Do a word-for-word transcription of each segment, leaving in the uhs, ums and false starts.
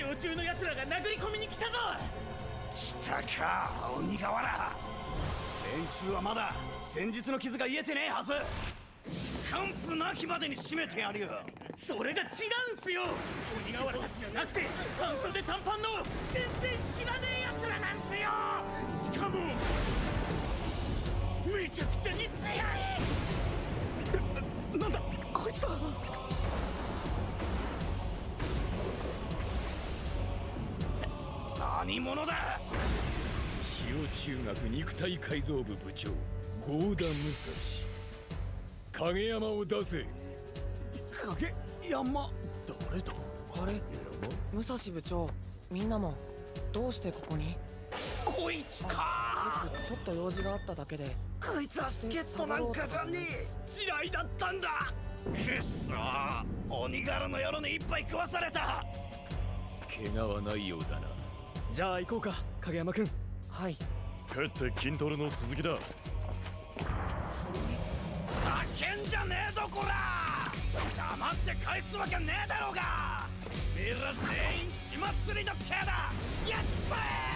常中の奴らが殴り込みに来たぞ。 来たか鬼瓦。連中はまだ先日の傷が癒えてねえはず。完膚なきまでに締めてやるよ。 それが違うんすよ。鬼瓦たちじゃなくて半袖短パンの全然知らねえ奴らなんすよ。しかもめちゃくちゃに強い。 なんだこいつだ。何者だ。 塩中学肉体改造部部長郷田武蔵。影山を出せ。 影山。誰だあれ武蔵部長、みんなもどうしてここに。 こいつか。 僕ちょっと用事があっただけで。 こいつは助っ人なんかじゃねえ。地雷だったんだ。くっそー、鬼柄の夜に一杯食わされた。 怪我はないようだな。 じゃあ行こうか影山くん。 はい。 帰って筋トレの続きだ。 あけんじゃねえぞこら。黙って返すわけねえだろうが。みんな全員血祭りの刑だ。やっちまえ。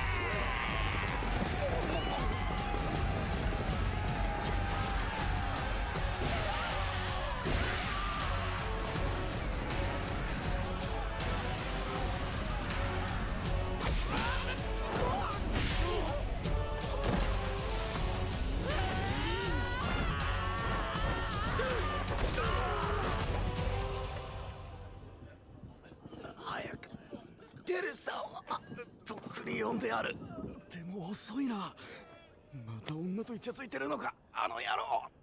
早くテレサをとっくに呼んである。でも遅いな。また女とイチャついてるのかあの野郎。